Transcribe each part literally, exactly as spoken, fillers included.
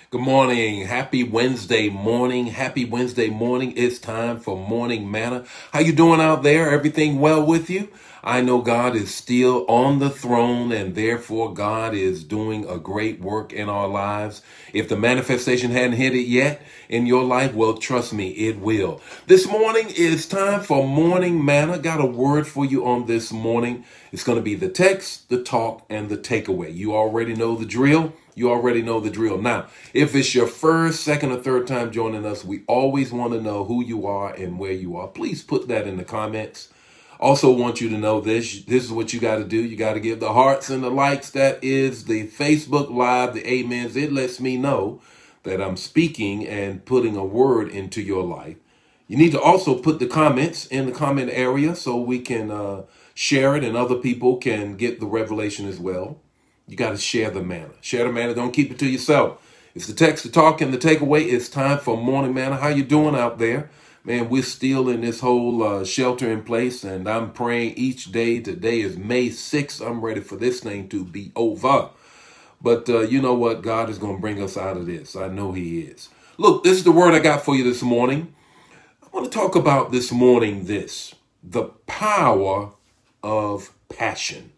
Good morning. Happy Wednesday morning. Happy Wednesday morning. It's time for Morning Manna. How you doing out there? Everything well with you? I know God is still on the throne, and therefore God is doing a great work in our lives. If the manifestation hadn't hit it yet in your life, well, trust me, it will. This morning is time for Morning Manna. Got a word for you on this morning. It's going to be the text, the talk, and the takeaway. You already know the drill. You already know the drill. Now, if it's your first, second, or third time joining us, we always want to know who you are and where you are. Please put that in the comments. Also want you to know this. This is what you got to do. You got to give the hearts and the likes. That is the Facebook Live, the amens. It lets me know that I'm speaking and putting a word into your life. You need to also put the comments in the comment area so we can uh, share it and other people can get the revelation as well. You got to share the manna. Share the manna. Don't keep it to yourself. It's the text, the talk, and the takeaway. It's time for Morning Manna. How you doing out there? Man, we're still in this whole uh, shelter in place, and I'm praying each day. Today is May sixth. I'm ready for this thing to be over. But uh, you know what? God is going to bring us out of this. I know he is. Look, this is the word I got for you this morning. I want to talk about this morning this, the power of passion.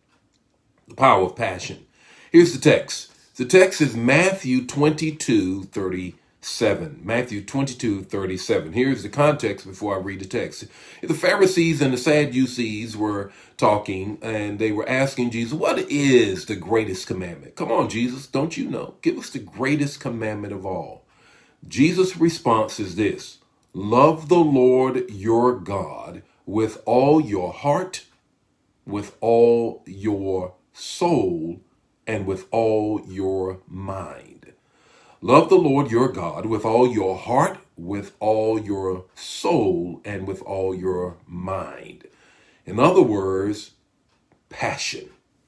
The power of passion. Here's the text. The text is Matthew twenty-two thirty-seven. Matthew twenty-two thirty-seven. Here's the context before I read the text. The Pharisees and the Sadducees were talking, and they were asking Jesus, what is the greatest commandment? Come on, Jesus, don't you know? Give us the greatest commandment of all. Jesus' response is this: love the Lord your God with all your heart, with all your soul, and with all your mind. Love the Lord your God with all your heart, with all your soul, and with all your mind. In other words, passion.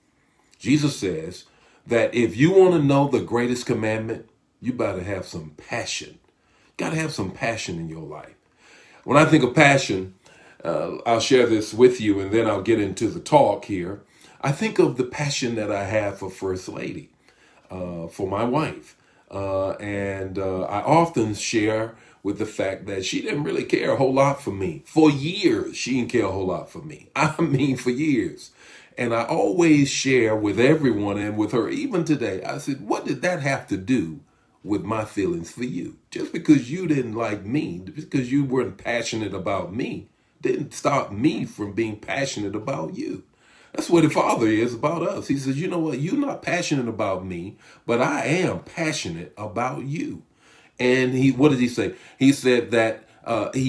Jesus says that if you want to know the greatest commandment, you better have some passion. Got to have some passion in your life. When I think of passion, uh, I'll share this with you, and then I'll get into the talk here. I think of the passion that I have for First Lady, uh, for my wife. Uh, and uh, I often share with the fact that she didn't really care a whole lot for me. For years, she didn't care a whole lot for me. I mean, for years. And I always share with everyone and with her, even today, I said, what did that have to do with my feelings for you? Just because you didn't like me, because you weren't passionate about me, didn't stop me from being passionate about you. That's what the Father is about us. He says, you know what? You're not passionate about me, but I am passionate about you. And he, what did he say? He said that uh, he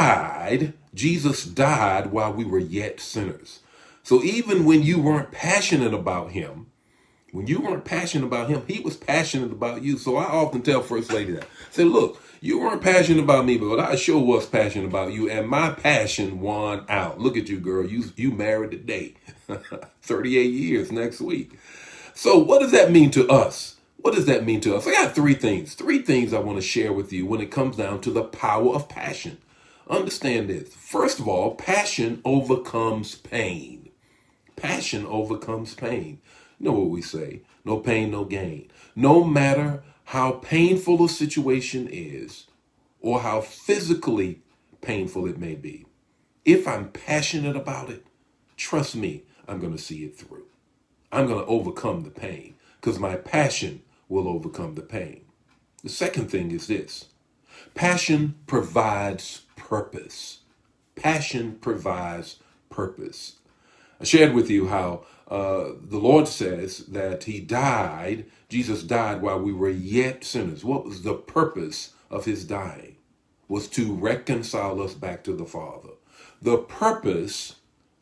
died, Jesus died while we were yet sinners. So even when you weren't passionate about him, when you weren't passionate about him, he was passionate about you. So I often tell First Lady that. I say, look, you weren't passionate about me, but I sure was passionate about you. And my passion won out. Look at you, girl. You, you married today. thirty-eight years next week. So what does that mean to us? What does that mean to us? I got three things. Three things I want to share with you when it comes down to the power of passion. Understand this. First of all, passion overcomes pain. Passion overcomes pain. You know what we say? No pain, no gain. No matter how painful a situation is or how physically painful it may be, if I'm passionate about it, trust me, I'm going to see it through. I'm going to overcome the pain because my passion will overcome the pain. The second thing is this. Passion provides purpose. Passion provides purpose. I shared with you how uh, the Lord says that he died, Jesus died while we were yet sinners. What was the purpose of his dying? Was to reconcile us back to the Father. The purpose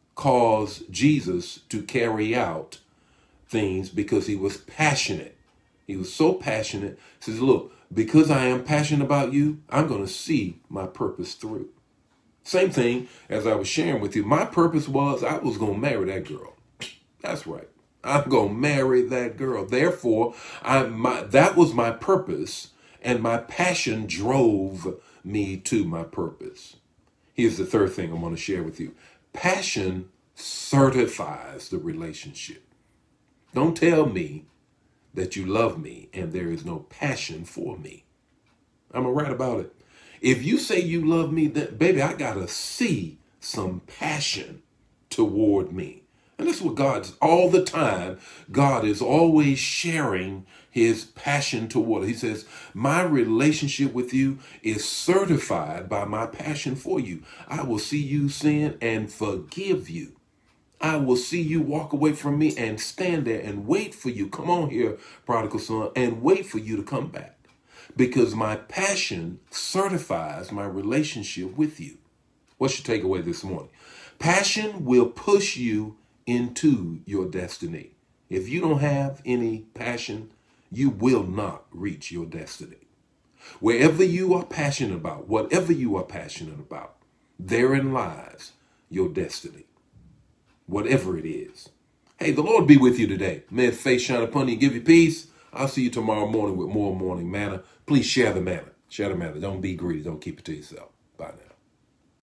caused Jesus to carry out things because he was passionate. He was so passionate. He says, look, because I am passionate about you, I'm going to see my purpose through. Same thing as I was sharing with you. My purpose was I was going to marry that girl. That's right. I'm going to marry that girl. Therefore, I, my, that was my purpose, and my passion drove me to my purpose. Here's the third thing I want to share with you. Passion certifies the relationship. Don't tell me that you love me and there is no passion for me. I'm going to write about it. If you say you love me, then baby, I got to see some passion toward me. And that's what God's all the time. God is always sharing his passion toward it. He says, my relationship with you is certified by my passion for you. I will see you sin and forgive you. I will see you walk away from me and stand there and wait for you. Come on here, prodigal son, and wait for you to come back. Because my passion certifies my relationship with you. What's your takeaway this morning? Passion will push you into your destiny. If you don't have any passion, you will not reach your destiny. Wherever you are passionate about, whatever you are passionate about, therein lies your destiny. Whatever it is. Hey, the Lord be with you today. May his face shine upon you and give you peace. I'll see you tomorrow morning with more morning manna. Please share the manna. Share the manna. Don't be greedy. Don't keep it to yourself. Bye now.